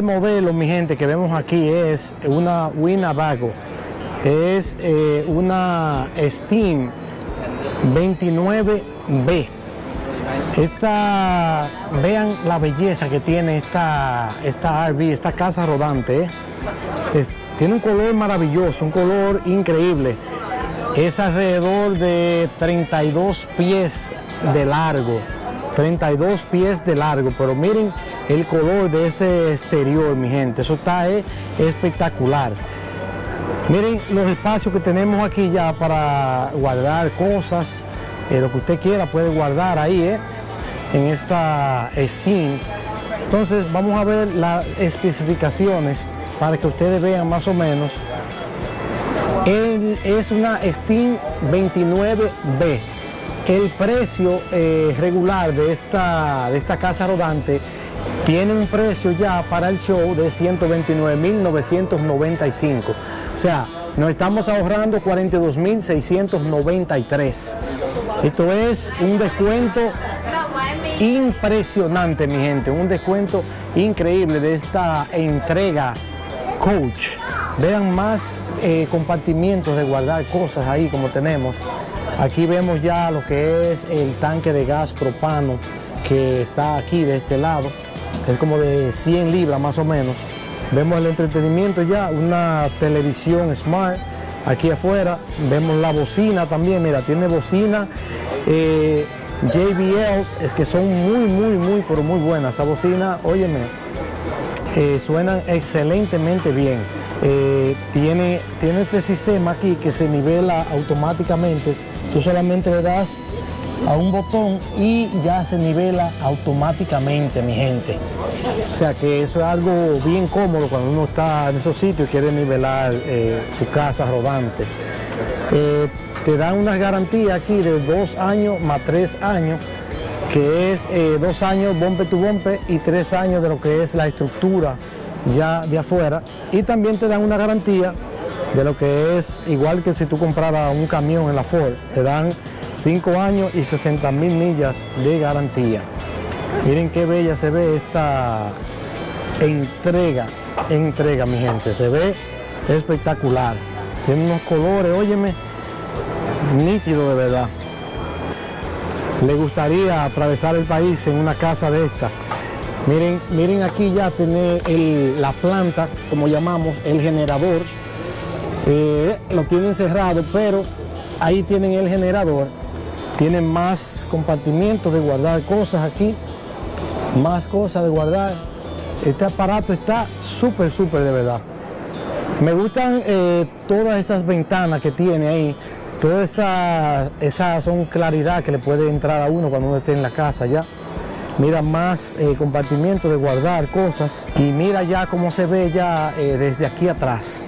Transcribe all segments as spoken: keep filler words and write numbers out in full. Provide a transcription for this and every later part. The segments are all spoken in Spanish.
modelo, mi gente, que vemos aquí es una Winnebago. Es eh, una Steam veintinueve B. Esta, vean la belleza que tiene esta, esta R V, esta casa rodante. ¿eh? Es, tiene un color maravilloso, un color increíble. Es alrededor de treinta y dos pies de largo. treinta y dos pies de largo, pero miren el color de ese exterior, mi gente. Eso está eh, espectacular. Miren los espacios que tenemos aquí ya para guardar cosas. Eh, lo que usted quiera puede guardar ahí, eh, en esta Steam. Entonces vamos a ver las especificaciones para que ustedes vean más o menos. Él es una Steam veintinueve B. El precio eh, regular de esta, de esta casa rodante tiene un precio ya para el show de ciento veintinueve mil novecientos noventa y cinco. O sea, nos estamos ahorrando cuarenta y dos mil seiscientos noventa y tres. Esto es un descuento impresionante, mi gente, un descuento increíble de esta entrega Coach. Vean más eh, compartimientos de guardar cosas ahí como tenemos. Aquí vemos ya lo que es el tanque de gas propano que está aquí de este lado. Es como de cien libras más o menos. Vemos el entretenimiento ya, una televisión smart aquí afuera. Vemos la bocina también, mira, tiene bocina eh, J B L, es que son muy, muy, muy, pero muy buenas. Esa bocina, óyeme, eh, suenan excelentemente bien. Eh, tiene, tiene este sistema aquí que se nivela automáticamente. Tú solamente le das a un botón y ya se nivela automáticamente, mi gente. O sea que eso es algo bien cómodo cuando uno está en esos sitios y quiere nivelar eh, su casa rodante. Eh, te dan una garantía aquí de dos años más tres años, que es eh, dos años bumper to bumper y tres años de lo que es la estructura ya de afuera. Y también te dan una garantía de lo que es, igual que si tú compraras un camión en la Ford, te dan cinco años y sesenta mil millas de garantía. Miren qué bella se ve esta entrega, entrega, mi gente, se ve espectacular. Tiene unos colores, óyeme, nítido de verdad. Le gustaría atravesar el país en una casa de esta. Miren, miren aquí ya tiene el, la planta, como llamamos, el generador. Eh, lo tienen cerrado, pero ahí tienen el generador. Tienen más compartimientos de guardar cosas aquí, más cosas de guardar. Este aparato está súper, súper de verdad. Me gustan eh, todas esas ventanas que tiene ahí. Toda esa, esa son claridad que le puede entrar a uno cuando uno esté en la casa ya. Mira más eh, compartimientos de guardar cosas. Y mira ya cómo se ve ya eh, desde aquí atrás.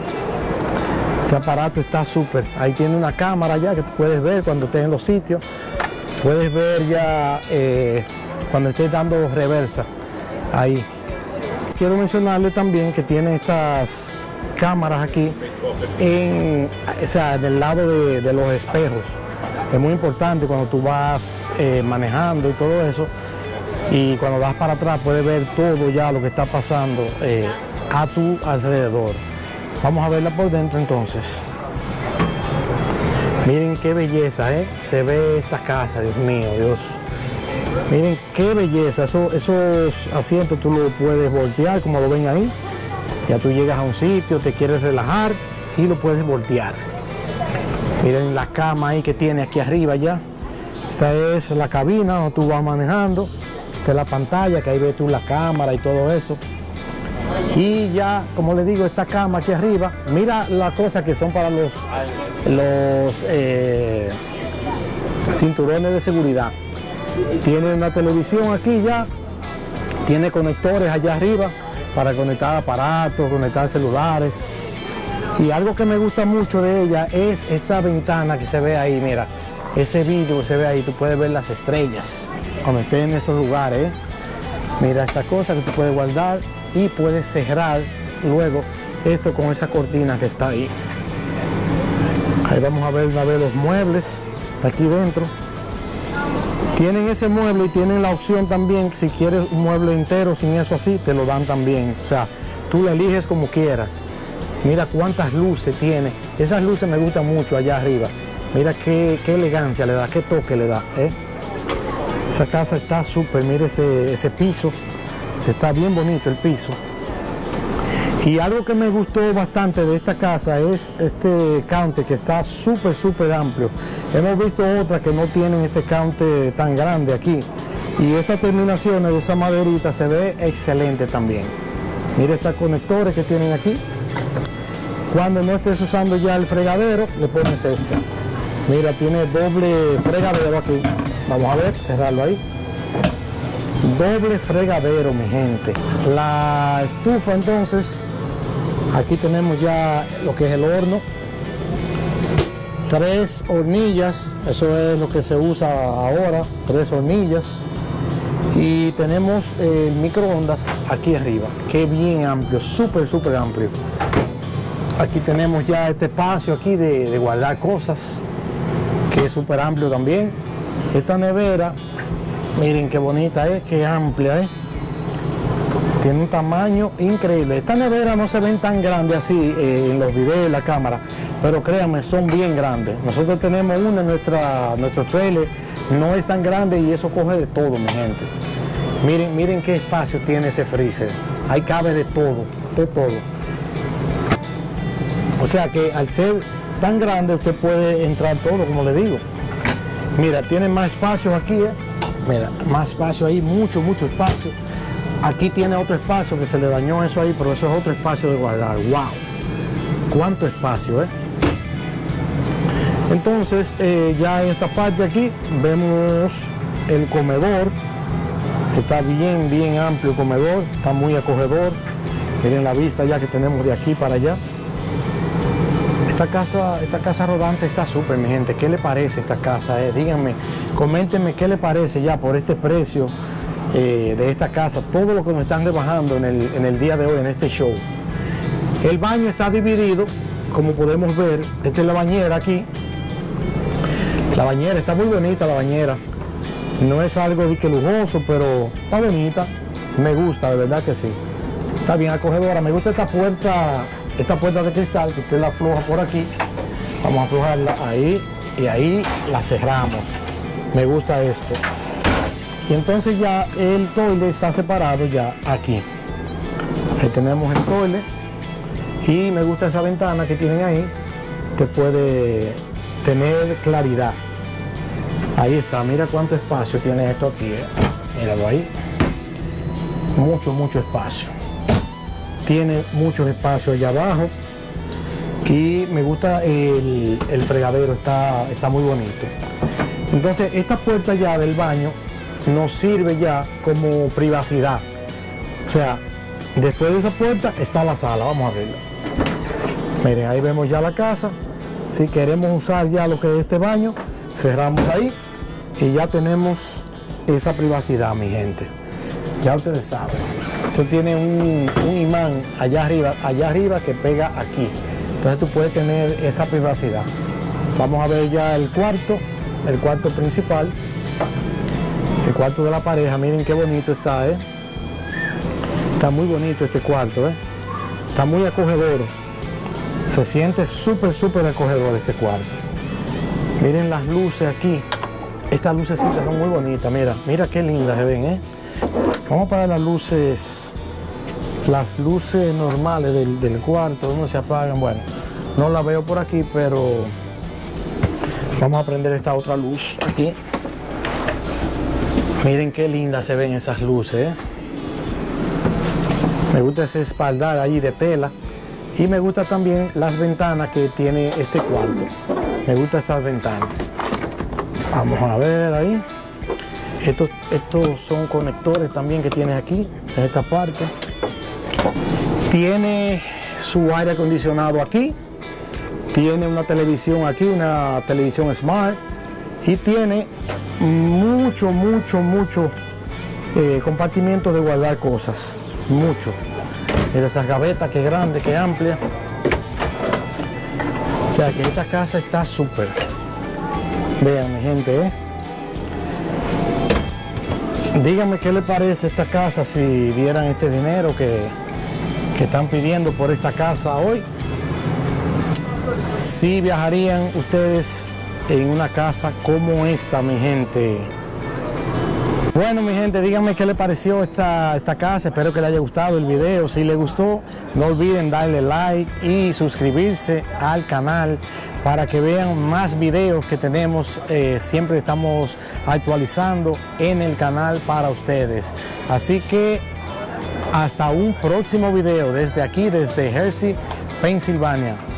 Este aparato está súper. Ahí tiene una cámara ya que tú puedes ver cuando estés en los sitios. Puedes ver ya eh, cuando estés dando reversa. Ahí. Quiero mencionarle también que tiene estas cámaras aquí en, o sea, del lado de, de los espejos. Es muy importante cuando tú vas eh, manejando y todo eso. Y cuando vas para atrás puedes ver todo ya lo que está pasando eh, a tu alrededor. Vamos a verla por dentro entonces. Miren qué belleza, ¿eh? Se ve esta casa, Dios mío, Dios. Miren qué belleza. Eso, esos asientos tú los puedes voltear, como lo ven ahí. Ya tú llegas a un sitio, te quieres relajar y lo puedes voltear. Miren la cama ahí que tiene aquí arriba ya. Esta es la cabina donde tú vas manejando. Esta es la pantalla, que ahí ves tú la cámara y todo eso. Y ya, como les digo, esta cama aquí arriba, mira las cosas que son para los, los eh, cinturones de seguridad. Tiene una televisión aquí ya, tiene conectores allá arriba para conectar aparatos, conectar celulares. Y algo que me gusta mucho de ella es esta ventana que se ve ahí, mira, ese vidrio que se ve ahí, tú puedes ver las estrellas cuando estés en esos lugares. ¿eh? Mira esta cosa que tú puedes guardar y puedes cerrar luego esto con esa cortina que está ahí. Ahí vamos a ver, a ver los muebles de aquí dentro. Tienen ese mueble y tienen la opción también, si quieres un mueble entero sin eso así, te lo dan también. O sea, tú lo eliges como quieras. Mira cuántas luces tiene. Esas luces me gustan mucho allá arriba. Mira qué, qué elegancia le da, qué toque le da. ¿eh? Esa casa está súper, mire ese, ese piso. Está bien bonito el piso. Y algo que me gustó bastante de esta casa es este counter que está súper, súper amplio. Hemos visto otras que no tienen este counter tan grande aquí. Y esas terminaciones de esa maderita se ve excelente también. Mire estos conectores que tienen aquí. Cuando no estés usando ya el fregadero, le pones esto. Mira, tiene doble fregadero aquí. Vamos a ver, cerrarlo ahí. Doble fregadero, mi gente. La estufa, entonces, aquí tenemos ya lo que es el horno. Tres hornillas, eso es lo que se usa ahora, tres hornillas. Y tenemos el microondas aquí arriba, que bien amplio, súper, súper amplio. Aquí tenemos ya este espacio aquí de, de guardar cosas, que es súper amplio también. Esta nevera, miren qué bonita es, qué amplia es. Tiene un tamaño increíble. Esta nevera no se ven tan grandes así eh, en los videos de la cámara, pero créanme, son bien grandes. Nosotros tenemos una en nuestra, nuestro trailer, no es tan grande y eso coge de todo, mi gente. Miren, miren qué espacio tiene ese freezer. Ahí cabe de todo, de todo. O sea que al ser tan grande usted puede entrar todo, como le digo. Mira, tiene más espacio aquí, ¿eh? Mira, más espacio ahí, mucho, mucho espacio. Aquí tiene otro espacio que se le dañó eso ahí, pero eso es otro espacio de guardar. ¡Wow! ¡Cuánto espacio, eh! Entonces, eh, ya en esta parte aquí vemos el comedor. Está bien, bien amplio el comedor, está muy acogedor. Miren la vista ya que tenemos de aquí para allá. Esta casa, esta casa rodante está súper, mi gente. ¿Qué le parece esta casa? Eh? Díganme, coméntenme qué le parece ya por este precio eh, de esta casa. Todo lo que nos están rebajando en el, en el día de hoy, en este show. El baño está dividido, como podemos ver. Esta es la bañera aquí. La bañera, está muy bonita la bañera. No es algo de que lujoso, pero está bonita. Me gusta, de verdad que sí. Está bien acogedora. Me gusta esta puerta. Esta puerta de cristal que usted la afloja por aquí, vamos a aflojarla ahí y ahí la cerramos. Me gusta esto. Y entonces ya el toilet está separado ya aquí. Ahí tenemos el toilet y me gusta esa ventana que tienen ahí que puede tener claridad. Ahí está, mira cuánto espacio tiene esto aquí. ¿eh? Míralo ahí. Mucho, mucho espacio. Tiene muchos espacios allá abajo y me gusta el, el fregadero, está, está muy bonito. Entonces esta puerta ya del baño nos sirve ya como privacidad. O sea, después de esa puerta está la sala, vamos a verlo. Miren, ahí vemos ya la casa. Si queremos usar ya lo que es este baño, cerramos ahí y ya tenemos esa privacidad, mi gente. Ya ustedes saben. Eso tiene un, un imán allá arriba, allá arriba que pega aquí. Entonces tú puedes tener esa privacidad. Vamos a ver ya el cuarto, el cuarto principal. El cuarto de la pareja. Miren qué bonito está, ¿eh? Está muy bonito este cuarto, ¿eh? Está muy acogedor. Se siente súper, súper acogedor este cuarto. Miren las luces aquí. Estas lucecitas son muy bonitas. Mira, mira qué lindas se ven, ¿eh? Vamos para las luces, las luces normales del, del cuarto, donde se apagan. Bueno, no la veo por aquí, pero vamos a prender esta otra luz aquí. Miren qué lindas se ven esas luces, ¿eh? Me gusta ese espaldar ahí de tela y me gusta también las ventanas que tiene este cuarto. Me gustan estas ventanas. Vamos a ver ahí. Estos, estos son conectores también que tiene aquí, en esta parte. Tiene su aire acondicionado aquí. Tiene una televisión aquí, una televisión smart. Y tiene mucho, mucho, mucho eh, compartimiento de guardar cosas. Mucho. Mira esas gavetas, que grande, que amplia. O sea que esta casa está súper. Vean, mi gente, ¿eh? Díganme qué les parece esta casa si dieran este dinero que, que están pidiendo por esta casa hoy. Si viajarían ustedes en una casa como esta, mi gente. Bueno, mi gente, díganme qué les pareció esta, esta casa. Espero que les haya gustado el video. Si les gustó, no olviden darle like y suscribirse al canal para que vean más videos que tenemos. Eh, siempre estamos actualizando en el canal para ustedes. Así que hasta un próximo video desde aquí, desde Hershey, Pensilvania.